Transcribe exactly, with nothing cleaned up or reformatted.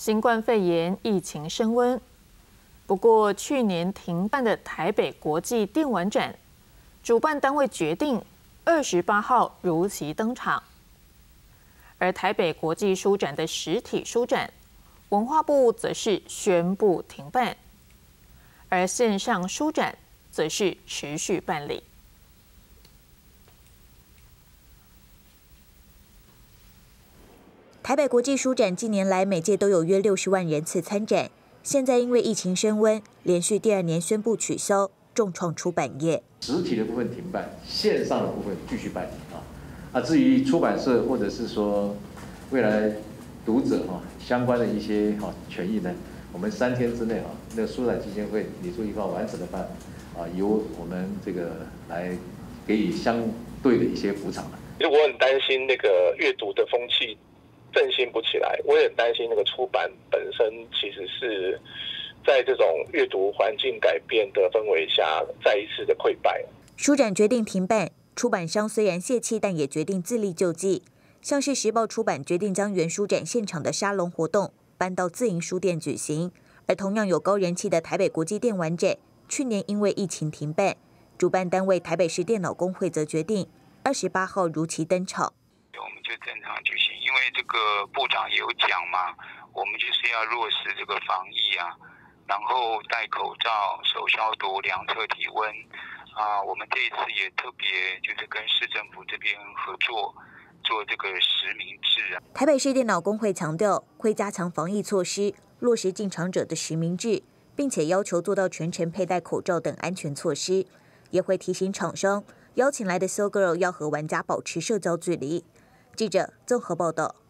新冠肺炎疫情升温，不过去年停办的台北国际电玩展，主办单位决定二十八号如期登场。而台北国际书展的实体书展，文化部则是宣布停办，而线上书展则是持续办理。 台北国际书展近年来每届都有约六十万人次参展，现在因为疫情升温，连续第二年宣布取消，重创出版业。 实体的部分停办，线上的部分继续办理啊。啊，至于出版社或者是说未来读者哈相关的一些哈权益呢，我们三天之内啊，那个书展基金会拟出一个完整的办法啊，由我们这个来给予相对的一些补偿。 其实我很担心那个阅读的风气振兴不起来，我也很担心那个出版本身其实是在这种阅读环境改变的氛围下，再一次的溃败。 书展决定停办，出版商虽然泄气，但也决定自力救济。像是时报出版决定将原书展现场的沙龙活动搬到自营书店举行，而同样有高人气的台北国际电玩展，去年因为疫情停办，主办单位台北市电脑工会则决定二十八号如期登场。 我们就正常举行，因为这个部长也有讲嘛，我们就是要落实这个防疫啊，然后戴口罩、手消毒、量测体温啊。我们这一次也特别就是跟市政府这边合作，做这个实名制啊。 台北市电脑工会强调，会加强防疫措施，落实进场者的实名制，并且要求做到全程佩戴口罩等安全措施，也会提醒厂商邀请来的 Showgirl 要和玩家保持社交距离。记者综合报道。